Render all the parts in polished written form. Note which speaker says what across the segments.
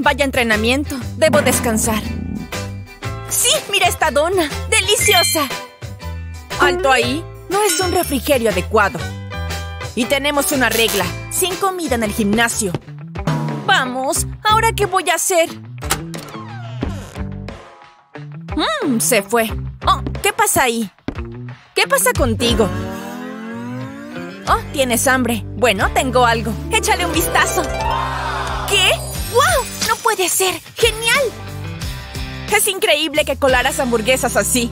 Speaker 1: Vaya entrenamiento. Debo descansar. ¡Sí! ¡Mira esta dona! ¡Deliciosa! ¡Alto ahí! No es un refrigerio adecuado. Y tenemos una regla. Sin comida en el gimnasio. Vamos. ¿Ahora qué voy a hacer? Se fue. Oh, ¿qué pasa ahí? ¿Qué pasa contigo? Oh, tienes hambre. Bueno, tengo algo. Échale un vistazo. ¿Qué? ¡Wow! ¡No puede ser! ¡Genial! Es increíble que colaras hamburguesas así.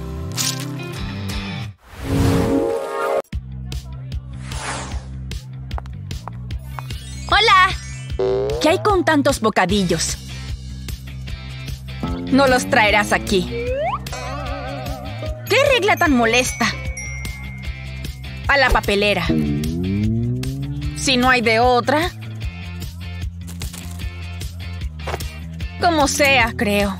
Speaker 1: ¡Hola! ¿Qué hay con tantos bocadillos? No los traerás aquí. ¿Qué regla tan molesta? A la papelera. Si no hay de otra. Como sea, creo.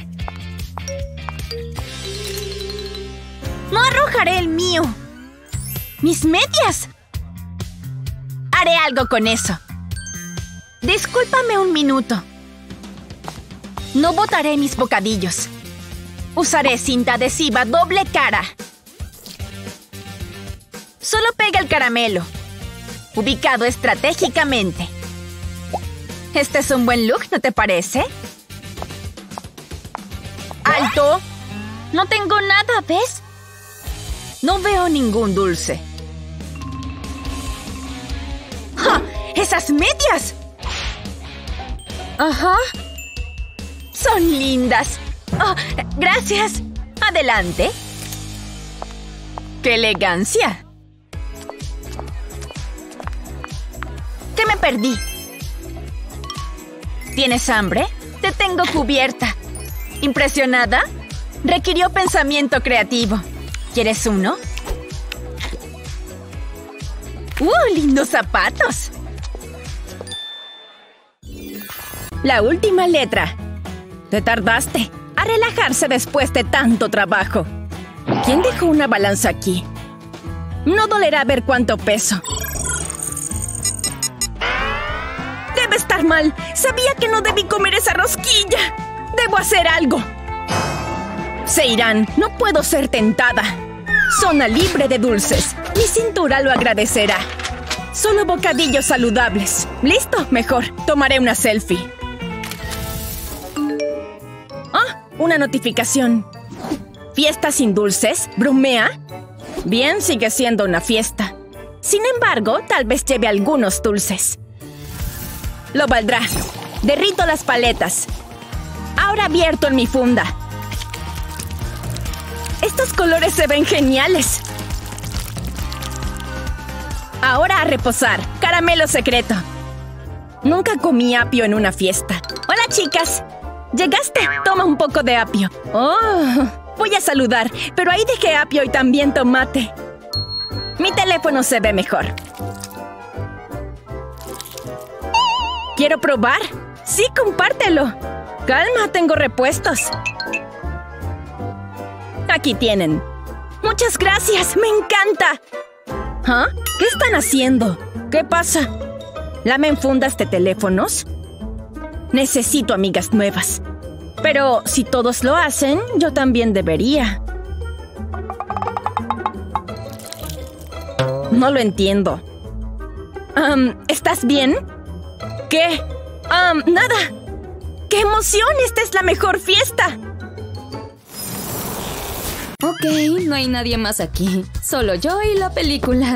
Speaker 1: No arrojaré el mío. ¡Mis medias! Haré algo con eso. Discúlpame un minuto. No botaré mis bocadillos. Usaré cinta adhesiva doble cara. Solo pega el caramelo. Ubicado estratégicamente. Este es un buen look, ¿no te parece? ¡Alto! No tengo nada, ¿ves? No veo ningún dulce. ¡Ja! ¡Esas medias! Ajá. Son lindas. Oh, gracias. Adelante. ¡Qué elegancia! ¿Qué me perdí? ¿Tienes hambre? Te tengo cubierta. ¿Impresionada? Requirió pensamiento creativo. ¿Quieres uno? ¡Lindos zapatos! La última letra. Te tardaste. A relajarse después de tanto trabajo. ¿Quién dejó una balanza aquí? No dolerá ver cuánto peso. Debe estar mal. Sabía que no debí comer esa rosquilla. Debo hacer algo. Se irán. No puedo ser tentada. Zona libre de dulces. Mi cintura lo agradecerá. Solo bocadillos saludables. ¿Listo? Mejor. Tomaré una selfie. Una notificación. ¿Fiesta sin dulces? ¿Bromea? Bien, sigue siendo una fiesta. Sin embargo, tal vez lleve algunos dulces. Lo valdrá. Derrito las paletas. Ahora abierto en mi funda. Estos colores se ven geniales. Ahora a reposar. Caramelo secreto. Nunca comí apio en una fiesta. Hola, chicas. ¿Llegaste? Toma un poco de apio. Oh, voy a saludar, pero ahí dejé apio y también tomate. Mi teléfono se ve mejor. ¿Quiero probar? Sí, compártelo. Calma, tengo repuestos. Aquí tienen. Muchas gracias, me encanta. ¿Ah? ¿Qué están haciendo? ¿Qué pasa? ¿Lamen fundas de teléfonos? Necesito amigas nuevas. Pero si todos lo hacen, yo también debería. No lo entiendo. ¿Estás bien? ¿Qué? Nada. ¡Qué emoción! ¡Esta es la mejor fiesta!
Speaker 2: Ok, no hay nadie más aquí. Solo yo y la película.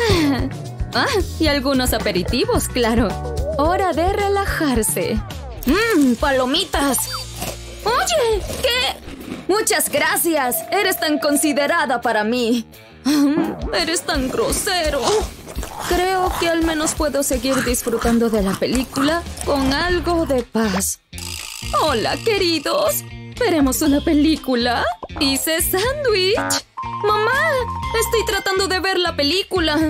Speaker 2: Y algunos aperitivos, claro. Hora de relajarse. ¡Palomitas! ¡Oye! ¿Qué? Muchas gracias. Eres tan considerada para mí. Eres tan grosero. Creo que al menos puedo seguir disfrutando de la película con algo de paz. Hola, queridos. ¿Veremos una película? Hice sándwich. Mamá, estoy tratando de ver la película.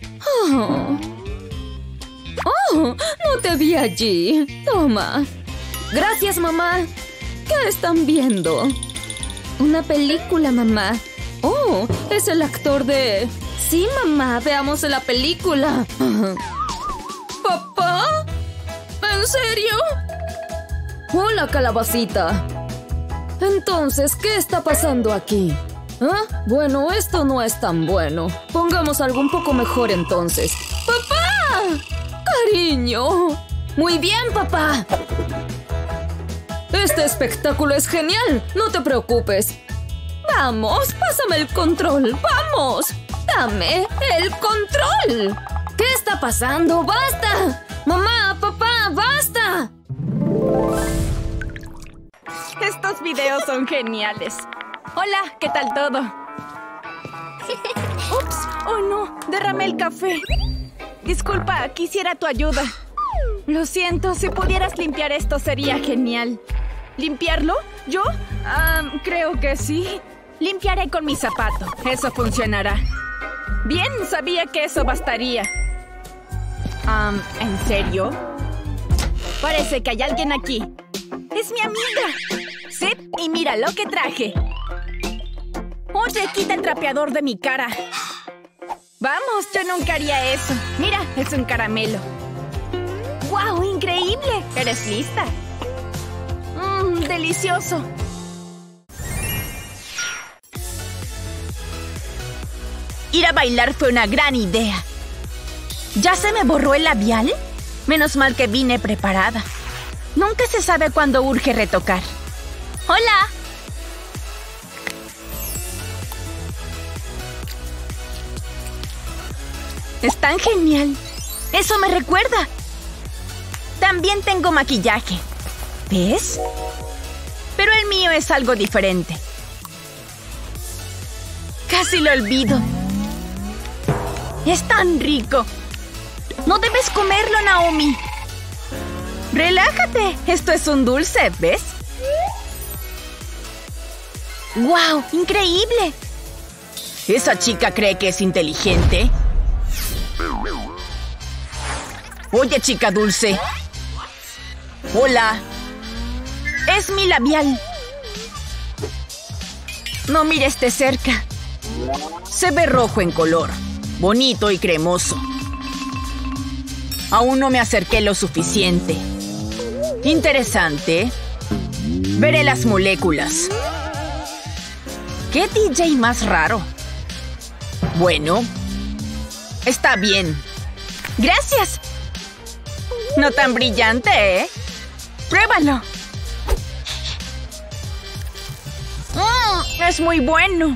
Speaker 2: No te vi allí. Toma. Gracias, mamá. ¿Qué están viendo? Una película, mamá. Oh, es el actor de... Sí, mamá, veamos la película. ¿Papá? ¿En serio? Hola, calabacita. Entonces, ¿qué está pasando aquí? ¿Ah? Bueno, esto no es tan bueno. Pongamos algo un poco mejor entonces. ¡Papá! ¡Cariño! Muy bien, papá. Este espectáculo es genial. No te preocupes. Vamos, pásame el control. ¡Vamos! ¡Dame el control! ¿Qué está pasando? ¡Basta! ¡Mamá! ¡Papá! ¡Basta!
Speaker 1: Estos videos son geniales. Hola, ¿qué tal todo? Ups, oh no, derramé el café. Disculpa, quisiera tu ayuda. Lo siento, si pudieras limpiar esto sería genial. ¿Limpiarlo? ¿Yo? Creo que sí. Limpiaré con mi zapato, eso funcionará. Bien, sabía que eso bastaría. ¿En serio? Parece que hay alguien aquí. ¡Es mi amiga! Sí, y mira lo que traje. Oye, quita el trapeador de mi cara. Vamos, yo nunca haría eso. Mira, es un caramelo. ¡Guau! ¡Increíble! ¿Eres lista? ¡Delicioso! Ir a bailar fue una gran idea. ¿Ya se me borró el labial? Menos mal que vine preparada. Nunca se sabe cuándo urge retocar. ¡Hola! ¡Es tan genial! ¡Eso me recuerda! También tengo maquillaje. ¿Ves? Pero el mío es algo diferente. Casi lo olvido. ¡Es tan rico! ¡No debes comerlo, Naomi! ¡Relájate! Esto es un dulce, ¿ves? ¡Guau! ¡Increíble! ¿Esa chica cree que es inteligente? Oye, chica dulce. Hola. Es mi labial. No mires de cerca. Se ve rojo en color. Bonito y cremoso. Aún no me acerqué lo suficiente. Interesante. Veré las moléculas. ¿Qué DJ más raro? Bueno. Está bien. ¡Gracias! No tan brillante, ¿eh? ¡Pruébalo! ¡Es muy bueno!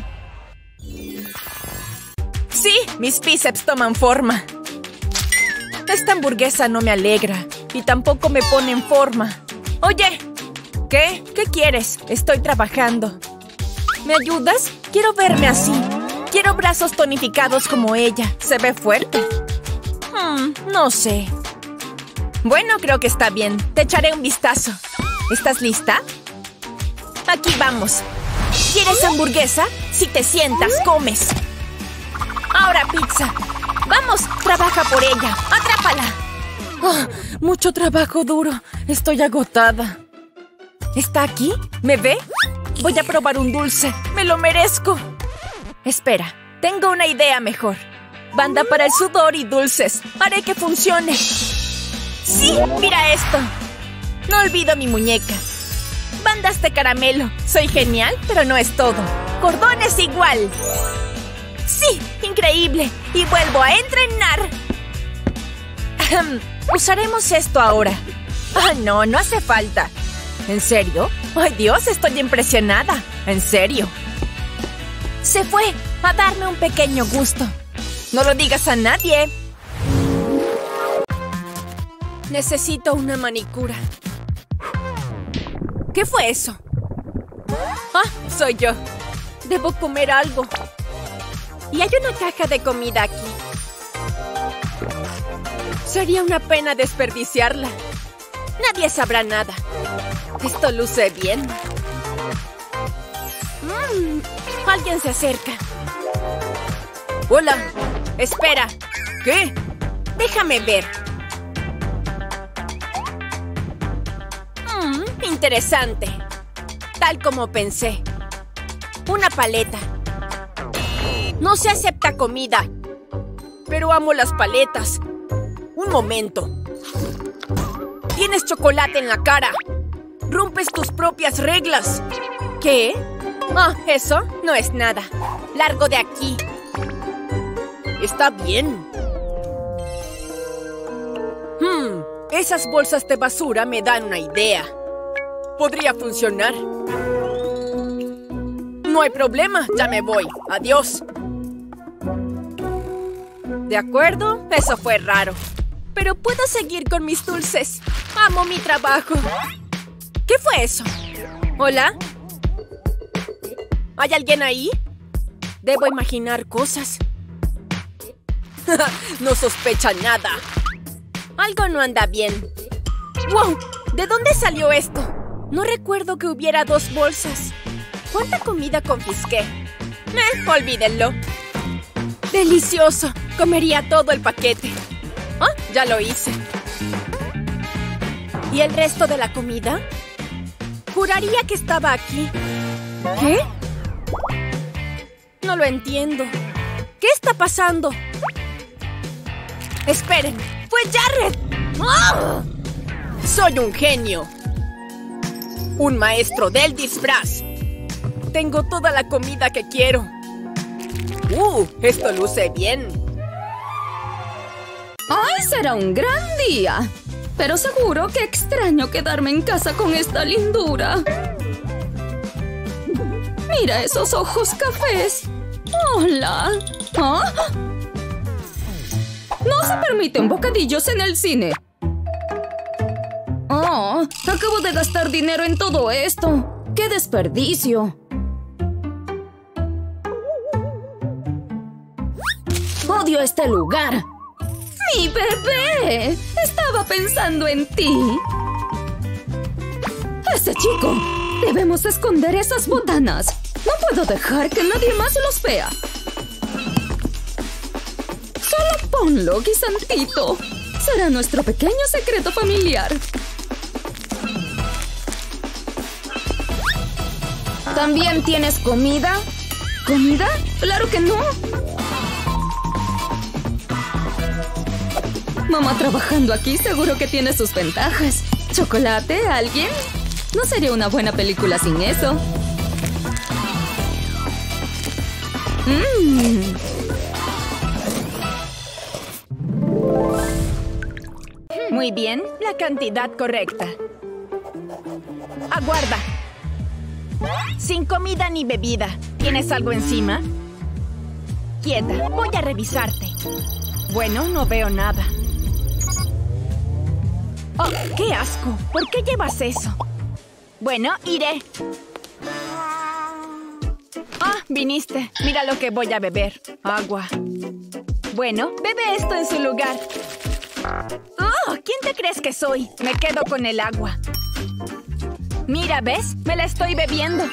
Speaker 1: Sí, mis bíceps toman forma. Esta hamburguesa no me alegra y tampoco me pone en forma. Oye, ¿qué? ¿Qué quieres? Estoy trabajando. ¿Me ayudas? Quiero verme así. Quiero brazos tonificados como ella. Se ve fuerte. No sé. Bueno, creo que está bien. Te echaré un vistazo. ¿Estás lista? Aquí vamos. ¿Quieres hamburguesa? Si te sientas, comes. Ahora pizza. ¡Vamos! ¡Trabaja por ella! ¡Atrápala! Oh, mucho trabajo duro. Estoy agotada. ¿Está aquí? ¿Me ve? Voy a probar un dulce. ¡Me lo merezco! Espera, tengo una idea mejor. Banda para el sudor y dulces. Haré que funcione. ¡Sí! ¡Mira esto! No olvido mi muñeca. Bandas de caramelo. Soy genial, pero no es todo. Cordones igual. ¡Sí! ¡Increíble! Y vuelvo a entrenar. Usaremos esto ahora. No, no hace falta. ¿En serio? ¡Ay, Dios! Estoy impresionada. ¿En serio? Se fue a darme un pequeño gusto. No lo digas a nadie. Necesito una manicura. ¿Qué fue eso? Soy yo. Debo comer algo. Y hay una caja de comida aquí. Sería una pena desperdiciarla. Nadie sabrá nada. Esto luce bien. Alguien se acerca. Hola. Espera. ¿Qué? Déjame ver. Interesante. Tal como pensé. Una paleta. No se acepta comida. Pero amo las paletas. Un momento. Tienes chocolate en la cara. Rompes tus propias reglas. ¿Qué? Ah, eso no es nada. Largo de aquí. Está bien. Esas bolsas de basura me dan una idea. Podría funcionar. No hay problema, ya me voy. Adiós. De acuerdo, eso fue raro. Pero puedo seguir con mis dulces. Amo mi trabajo. ¿Qué fue eso? ¿Hola? ¿Hay alguien ahí? Debo imaginar cosas. No sospecha nada. Algo no anda bien. ¡Wow! ¿De dónde salió esto? No recuerdo que hubiera 2 bolsas. ¿Cuánta comida confisqué? Olvídenlo. ¡Delicioso! Comería todo el paquete. ¡Ah! Ya lo hice. ¿Y el resto de la comida? Juraría que estaba aquí. ¿Qué? No lo entiendo. ¿Qué está pasando? ¡Esperen! ¡Fue Jared! ¡Oh! ¡Soy un genio! ¡Un maestro del disfraz! Tengo toda la comida que quiero. Esto luce bien.
Speaker 2: ¡Ay, será un gran día! Pero seguro que extraño quedarme en casa con esta lindura. ¡Mira esos ojos cafés! ¡Hola! ¿Ah? ¡No se permiten bocadillos en el cine! ¡Oh! Acabo de gastar dinero en todo esto. ¡Qué desperdicio! ¡Odio este lugar! ¡Mi bebé! Estaba pensando en ti. ¡Ese chico! Debemos esconder esas botanas. No puedo dejar que nadie más los vea. Solo ponlo, guisantito. Será nuestro pequeño secreto familiar. ¿También tienes comida? ¿Comida? ¡Claro que no! Mamá trabajando aquí seguro que tiene sus ventajas. ¿Chocolate? ¿Alguien? No sería una buena película sin eso.
Speaker 1: Muy bien, la cantidad correcta. Aguarda. Sin comida ni bebida. ¿Tienes algo encima? Quieta, voy a revisarte. Bueno, no veo nada. ¡Oh, qué asco! ¿Por qué llevas eso? Bueno, iré. Ah, viniste. Mira lo que voy a beber. Agua. Bueno, bebe esto en su lugar. ¡Oh! ¿Quién te crees que soy? Me quedo con el agua. Mira, ¿ves? Me la estoy bebiendo.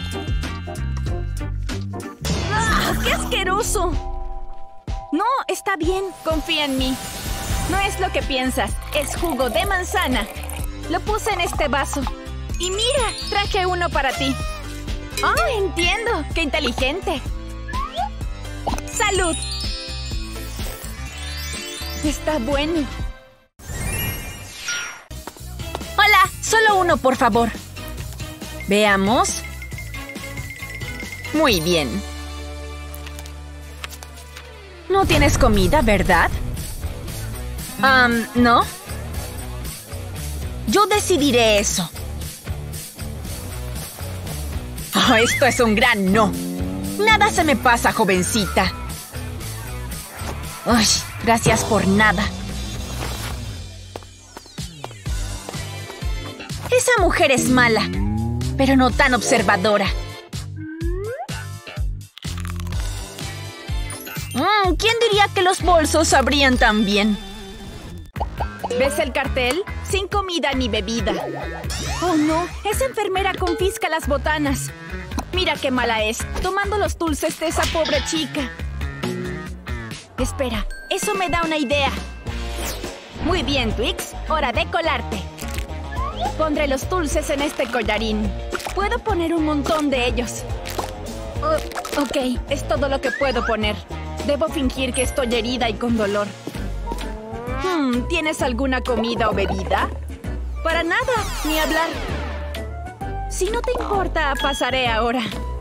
Speaker 1: ¡Ah! ¡Qué asqueroso! No, está bien. Confía en mí. No es lo que piensas. Es jugo de manzana. Lo puse en este vaso. Y mira, traje uno para ti. ¡Ah, entiendo! ¡Qué inteligente! ¡Salud! Está bueno. Hola, solo uno, por favor. Veamos. Muy bien. No tienes comida, ¿verdad? ¿no? Yo decidiré eso. Oh, esto es un gran no. Nada se me pasa, jovencita. Uy, gracias por nada. Esa mujer es mala, pero no tan observadora. ¿Quién diría que los bolsos sabrían tan bien? ¿Ves el cartel? Sin comida ni bebida. ¡Oh, no! Esa enfermera confisca las botanas. Mira qué mala es, tomando los dulces de esa pobre chica. Espera, eso me da una idea. Muy bien, Twix. Hora de colarte. Pondré los dulces en este collarín. Puedo poner un montón de ellos. Ok, es todo lo que puedo poner. Debo fingir que estoy herida y con dolor. ¿Tienes alguna comida o bebida? Para nada, ni hablar. Si no te importa, pasaré ahora.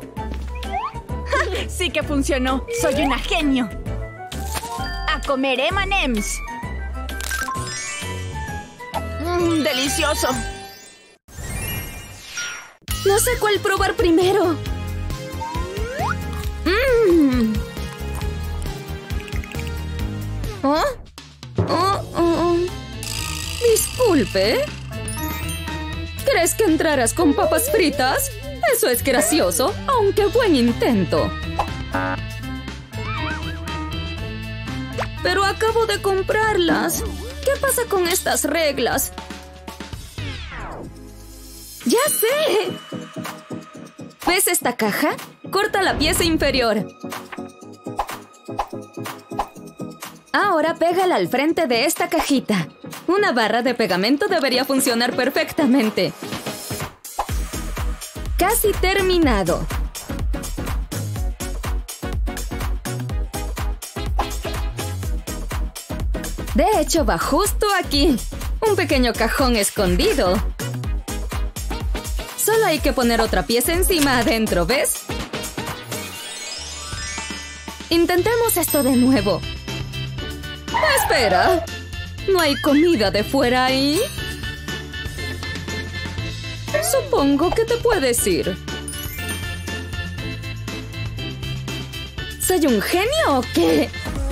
Speaker 1: ¡Ja! Sí que funcionó. Soy una genio. A comer M&M's. ¡Delicioso!
Speaker 2: No sé cuál probar primero. Disculpe. ¿Crees que entrarás con papas fritas? Eso es gracioso, aunque buen intento. Pero acabo de comprarlas. ¿Qué pasa con estas reglas? ¡Ya sé! ¿Ves esta caja? Corta la pieza inferior. Ahora pégala al frente de esta cajita. Una barra de pegamento debería funcionar perfectamente. Casi terminado. De hecho, va justo aquí. Un pequeño cajón escondido. Solo hay que poner otra pieza encima adentro, ¿ves? Intentemos esto de nuevo. Espera. ¿No hay comida de fuera ahí? Supongo que te puedes ir. ¿Soy un genio o qué?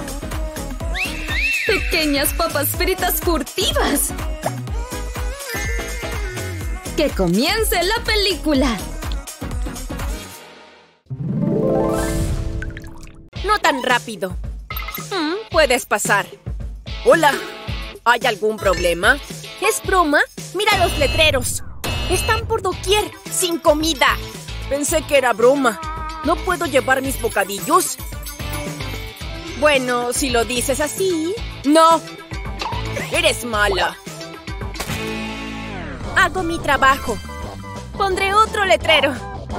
Speaker 2: Pequeñas papas fritas furtivas. ¡Que comience la película!
Speaker 1: No tan rápido. Puedes pasar. Hola. ¿Hay algún problema? ¿Es broma? Mira los letreros. Están por doquier, sin comida. Pensé que era broma. ¿No puedo llevar mis bocadillos? Bueno, si lo dices así... ¡No! Eres mala. Hago mi trabajo. Pondré otro letrero.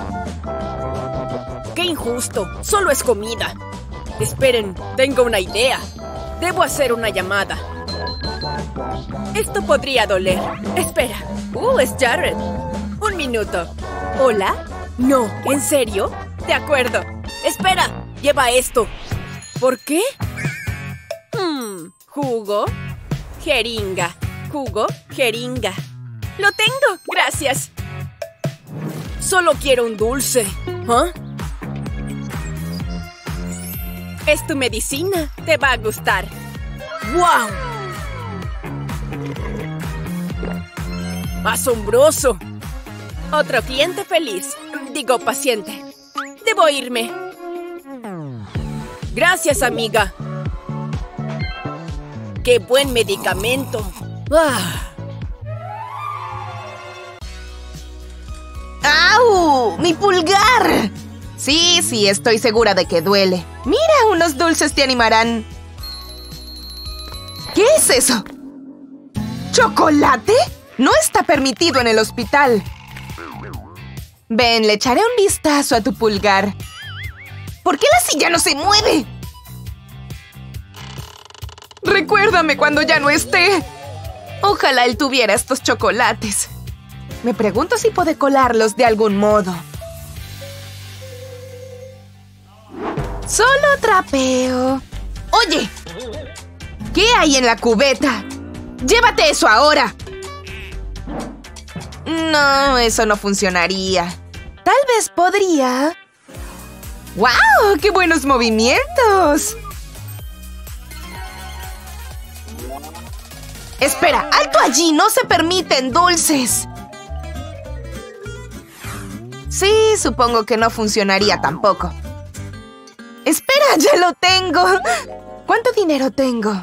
Speaker 1: ¡Qué injusto! Solo es comida. Esperen, tengo una idea. Debo hacer una llamada. Esto podría doler. Espera. Es Jared. Un minuto. ¿Hola? No, ¿en serio? De acuerdo. Espera, lleva esto. ¿Por qué? Jugo, jeringa. Jugo, jeringa. ¡Lo tengo! ¡Gracias! Solo quiero un dulce. ¿Ah? Es tu medicina. Te va a gustar. ¡Wow! ¡Asombroso! Otro cliente feliz. Digo, paciente. Debo irme. Gracias, amiga. ¡Qué buen medicamento!
Speaker 3: ¡Au! ¡Mi pulgar! Sí, estoy segura de que duele. Mira, unos dulces te animarán. ¿Qué es eso? ¿Chocolate? No está permitido en el hospital. Ven, le echaré un vistazo a tu pulgar. ¿Por qué la silla no se mueve? Recuérdame cuando ya no esté. Ojalá él tuviera estos chocolates. Me pregunto si puede colarlos de algún modo. Solo trapeo. Oye, ¿qué hay en la cubeta? ¡Llévate eso ahora! No, eso no funcionaría. Tal vez podría. ¡Guau! ¡Qué buenos movimientos! ¡Espera! ¡Alto allí! ¡No se permiten dulces! Sí, supongo que no funcionaría tampoco. ¡Espera! ¡Ya lo tengo! ¿Cuánto dinero tengo?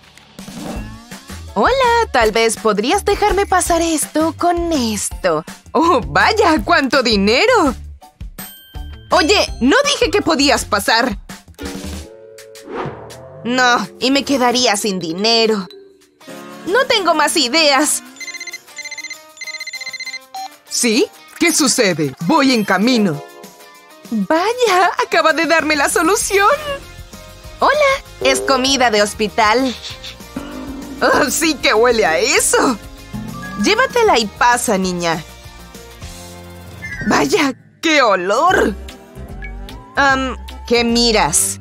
Speaker 3: Hola, tal vez podrías dejarme pasar esto con esto. ¡Oh, vaya! ¡Cuánto dinero! Oye, no dije que podías pasar. No, y me quedaría sin dinero. No tengo más ideas. ¿Sí? ¿Qué sucede? Voy en camino. Vaya, acaba de darme la solución. Hola, es comida de hospital. Oh, sí que huele a eso. Llévatela y pasa, niña. ¡Vaya! ¡Qué olor! ¿Qué miras?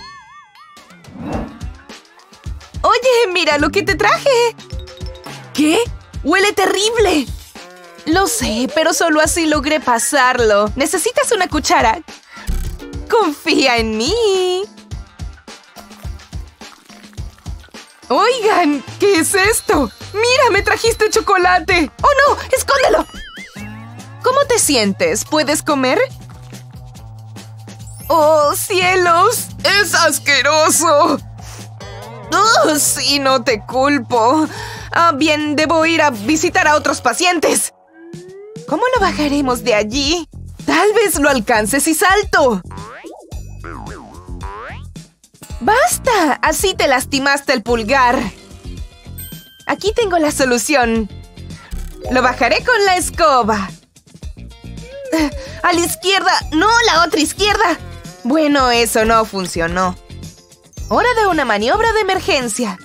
Speaker 3: Oye, mira lo que te traje. ¿Qué? ¡Huele terrible! Lo sé, pero solo así logré pasarlo. ¿Necesitas una cuchara? ¡Confía en mí! Oigan, ¿qué es esto? ¡Mira, me trajiste chocolate! ¡Oh, no! ¡Escóndelo! ¿Cómo te sientes? ¿Puedes comer? ¡Oh, cielos! ¡Es asqueroso! ¡Oh, sí, no te culpo! Bien, debo ir a visitar a otros pacientes. ¿Cómo lo bajaremos de allí? Tal vez lo alcance si salto. ¡Basta! Así te lastimaste el pulgar. Aquí tengo la solución. Lo bajaré con la escoba. ¡A la izquierda! ¡No, la otra izquierda! Bueno, eso no funcionó. Hora de una maniobra de emergencia.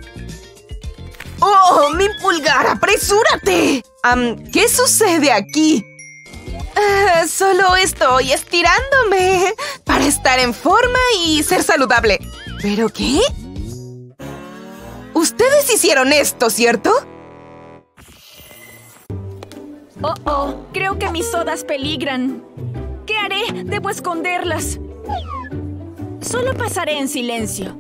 Speaker 3: ¡Oh, mi pulgar! ¡Apresúrate! ¿Qué sucede aquí? Solo estoy estirándome para estar en forma y ser saludable. ¿Pero qué? Ustedes hicieron esto, ¿cierto?
Speaker 1: Oh, creo que mis sodas peligran. ¿Qué haré? Debo esconderlas. Solo pasaré en silencio.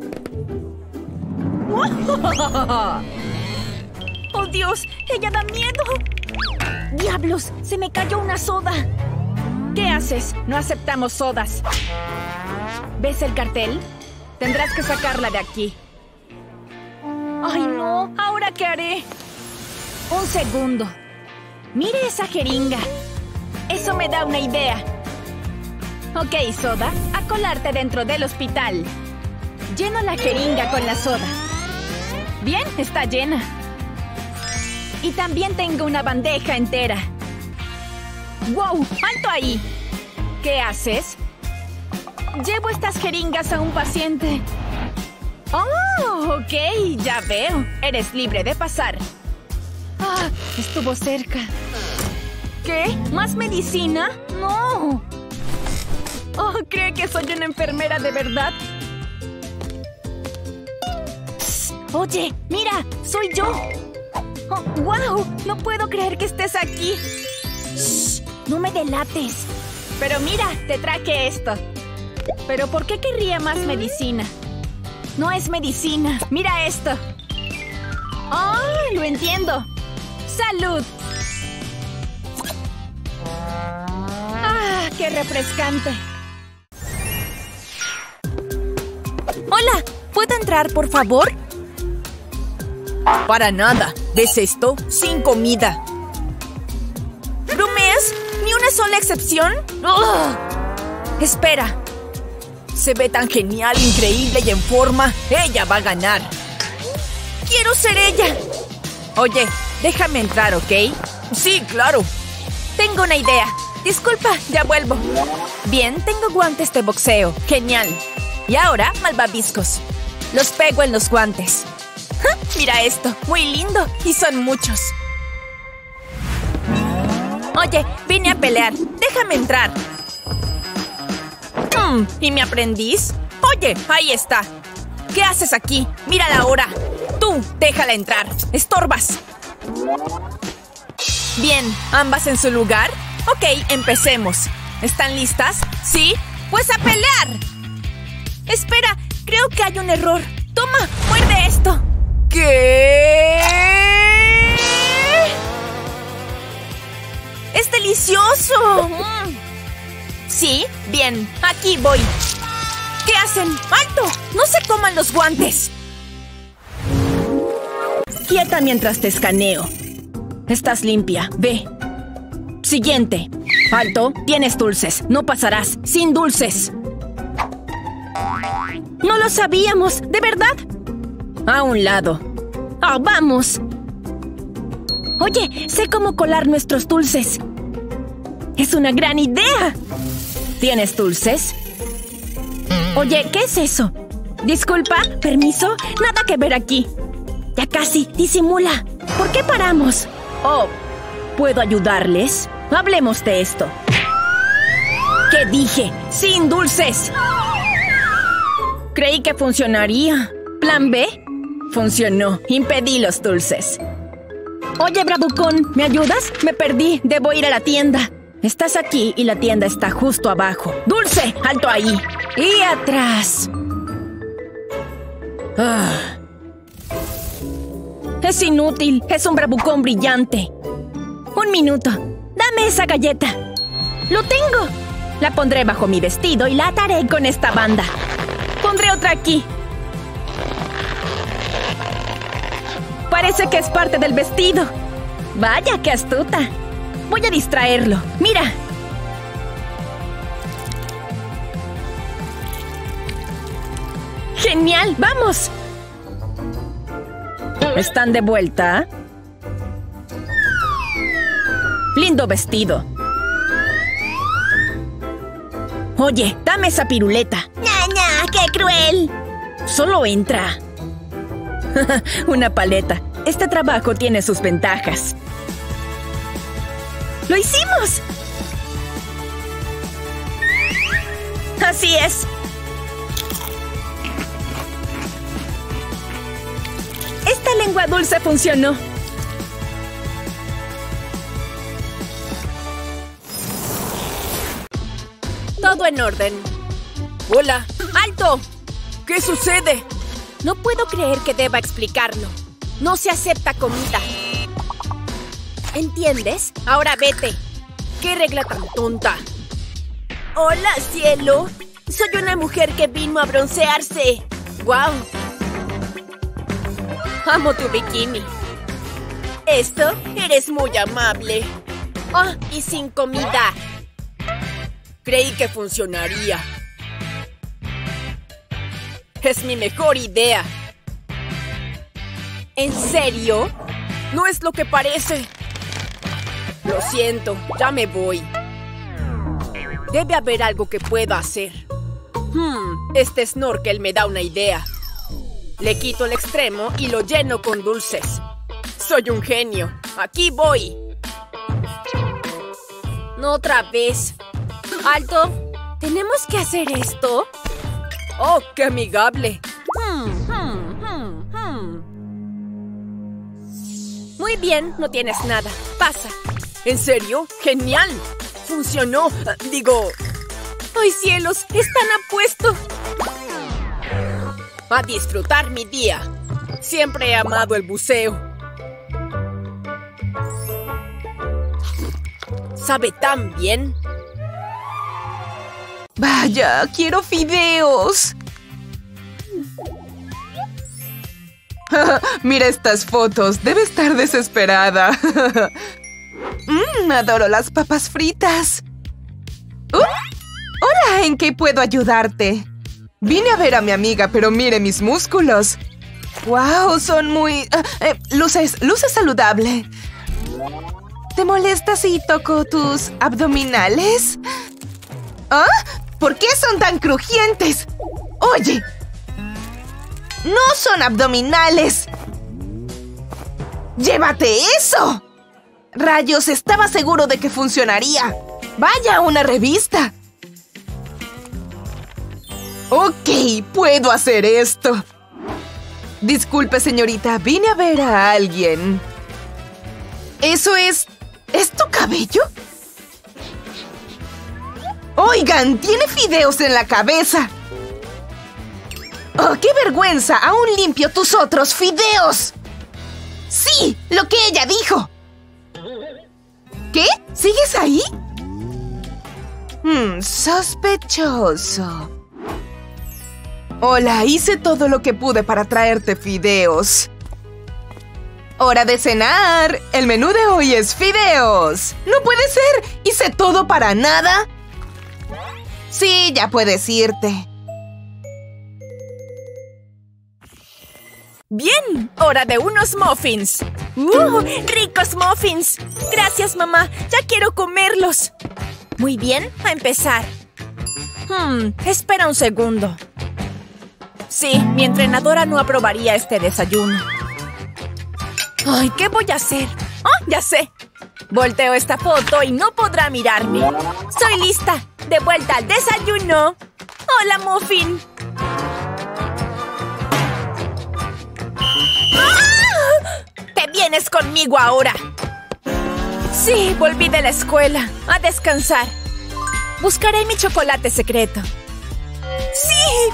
Speaker 1: ¡Oh, Dios! ¡Ella da miedo! ¡Diablos! ¡Se me cayó una soda! ¿Qué haces? No aceptamos sodas. ¿Ves el cartel? Tendrás que sacarla de aquí. ¡Ay, no! ¿Ahora qué haré? Un segundo. Mire esa jeringa. Eso me da una idea. Ok, soda. A colarte dentro del hospital. Lleno la jeringa con la soda. Bien, está llena. Y también tengo una bandeja entera. ¡Wow! ¡Alto ahí! ¿Qué haces? Llevo estas jeringas a un paciente. ¡Oh! Ok, ya veo. Eres libre de pasar. ¡Ah! Estuvo cerca. ¿Qué? ¿Más medicina? ¡No! Oh, ¿cree que soy una enfermera de verdad? Psst, oye, mira, soy yo. Oh, ¡wow! No puedo creer que estés aquí. Shh, no me delates. Pero mira, te traje esto. ¿Pero por qué querría más medicina? No es medicina. Mira esto. ¡Ah! Lo entiendo. ¡Salud! ¡Ah! ¡Qué refrescante!
Speaker 4: Hola, ¿puedo entrar, por favor?
Speaker 5: Para nada. ¿Ves esto? Sin comida.
Speaker 4: ¿Bromeas? ¿Ni una sola excepción? ¡Ugh! Espera.
Speaker 5: Se ve tan genial, increíble y en forma. Ella va a ganar.
Speaker 4: ¡Quiero ser ella!
Speaker 5: Oye, déjame entrar, ¿ok? Sí, claro.
Speaker 4: Tengo una idea. Disculpa, ya vuelvo. Bien, tengo guantes de boxeo. Genial. Y ahora, malvaviscos. Los pego en los guantes. ¡Ja! Mira esto, muy lindo. Y son muchos. Oye, vine a pelear. Déjame entrar. ¿Y mi aprendiz? Oye, ahí está. ¿Qué haces aquí? Mira la hora. Tú, déjala entrar. Estorbas. Bien, ¿ambas en su lugar? Ok, empecemos. ¿Están listas? ¿Sí? ¡Pues a pelear! Espera, creo que hay un error. Toma, muerde esto.
Speaker 5: ¿Qué?
Speaker 4: ¡Es delicioso! Sí, bien, aquí voy. ¿Qué hacen? ¡Alto! ¡No se coman los guantes!
Speaker 1: Quieta mientras te escaneo. Estás limpia, ve. Siguiente. Alto, tienes dulces. No pasarás sin dulces. No lo sabíamos, ¿de verdad? A un lado. ¡Ah, vamos! Oye, sé cómo colar nuestros dulces. ¡Es una gran idea! ¿Tienes dulces? Oye, ¿qué es eso? Disculpa, permiso, nada que ver aquí. Ya casi, disimula. ¿Por qué paramos? Oh, ¿puedo ayudarles? Hablemos de esto. ¿Qué dije? ¡Sin dulces! Creí que funcionaría. ¿Plan B? Funcionó. Impedí los dulces. Oye, Bravucón, ¿me ayudas? Me perdí. Debo ir a la tienda. Estás aquí y la tienda está justo abajo. ¡Dulce! ¡Alto ahí! ¡Y atrás! Es inútil. Es un Bravucón brillante. Un minuto. Dame esa galleta. ¡Lo tengo! La pondré bajo mi vestido y la ataré con esta banda. Pondré otra aquí. Parece que es parte del vestido. Vaya, qué astuta. Voy a distraerlo. ¡Mira! ¡Genial! ¡Vamos! ¿Están de vuelta? Lindo vestido. Oye, dame esa piruleta. ¡Ña! ¡Qué cruel! Solo entra. Una paleta. Este trabajo tiene sus ventajas. ¡Lo hicimos! Así es. Esta lengua dulce funcionó.
Speaker 5: Todo en orden. ¡Hola! ¡Alto! ¿Qué sucede? No puedo creer que deba explicarlo. No se acepta comida. ¿Entiendes? Ahora vete. ¡Qué regla tan tonta! ¡Hola, cielo! Soy una mujer que vino a broncearse. ¡Guau! Amo tu bikini. Esto, eres muy amable. Oh, y sin comida. Creí que funcionaría. Es mi mejor idea. ¿En serio? No es lo que parece. Lo siento, ya me voy. Debe haber algo que pueda hacer. Este snorkel me da una idea. Le quito el extremo y lo lleno con dulces. Soy un genio. Aquí voy. No otra vez. Alto, ¿tenemos que hacer esto? ¡Oh, qué amigable! Muy bien, no tienes nada. Pasa. ¿En serio? ¡Genial! ¡Funcionó! Digo... ¡Ay, cielos! ¡Están a puesto! A disfrutar mi día. Siempre he amado el buceo. ¿Sabe tan bien?
Speaker 3: Vaya, quiero fideos. Mira estas fotos. Debe estar desesperada. Adoro las papas fritas. Hola, ¿en qué puedo ayudarte? Vine a ver a mi amiga, pero mire mis músculos. ¡Wow! Son muy... luces saludable. ¿Te molesta si toco tus abdominales? ¿Ah? ¿Por qué son tan crujientes? ¡Oye! ¡No son abdominales! ¡Llévate eso! ¡Rayos! Estaba seguro de que funcionaría. ¡Vaya, una revista! Ok, puedo hacer esto. Disculpe, señorita, vine a ver a alguien. ¿Eso es... ¿Es tu cabello? Oigan, tiene fideos en la cabeza. ¡Oh, qué vergüenza! ¡Aún limpio tus otros fideos! ¡Sí! ¡Lo que ella dijo! ¿Qué? ¿Sigues ahí? Sospechoso. Hola, hice todo lo que pude para traerte fideos. ¡Hora de cenar! El menú de hoy es fideos. ¡No puede ser! ¿Hice todo para nada? Sí, ya puedes irte.
Speaker 5: ¡Bien! ¡Hora de unos muffins! ¡Ricos muffins! Gracias, mamá. Ya quiero comerlos. Muy bien, a empezar. Espera un segundo. Sí, mi entrenadora no aprobaría este desayuno. ¡Ay, qué voy a hacer! ¡Oh, ya sé! Volteo esta foto y no podrá mirarme. ¡Soy lista!
Speaker 4: De vuelta al desayuno. Hola, Muffin. ¡Ah! ¿Te vienes conmigo ahora? Sí, volví de la escuela. A descansar. Buscaré mi chocolate secreto. ¡Sí!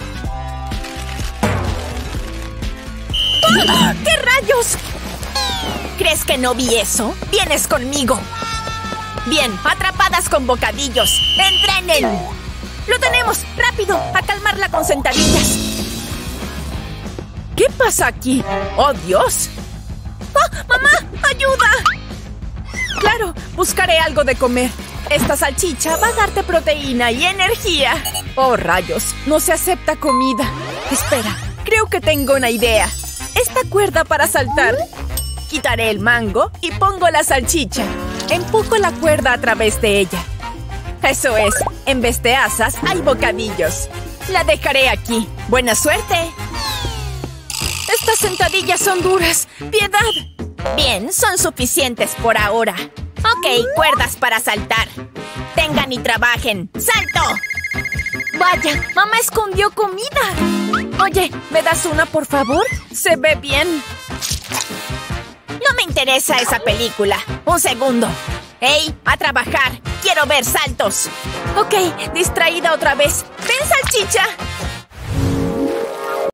Speaker 4: ¡Ah! ¿Qué rayos? ¿Crees que no vi eso? ¡Vienes conmigo! Bien, atrapadas con bocadillos. ¡Entrenen! ¡Lo tenemos! ¡Rápido! ¡A calmarla con sentadillas!
Speaker 5: ¿Qué pasa aquí? ¡Oh, Dios!
Speaker 4: ¡Oh, mamá! ¡Ayuda!
Speaker 5: Claro, buscaré algo de comer. Esta salchicha va a darte proteína y energía. ¡Oh, rayos! No se acepta comida. Espera, creo que tengo una idea. Esta cuerda para saltar. Quitaré el mango y pongo la salchicha. Empujo la cuerda a través de ella. Eso es, en vez de asas hay bocadillos. La dejaré aquí. ¡Buena suerte! Estas sentadillas son duras. ¡Piedad!
Speaker 4: Bien, son suficientes por ahora. Ok, cuerdas para saltar. Tengan y trabajen. ¡Salto!
Speaker 5: ¡Vaya! ¡Mamá escondió comida! Oye, ¿me das una, por favor? Se ve bien.
Speaker 4: No me interesa esa película. Un segundo. ¡Ey! ¡A trabajar! ¡Quiero ver saltos!
Speaker 5: Ok, distraída otra vez. ¡Ven, salchicha!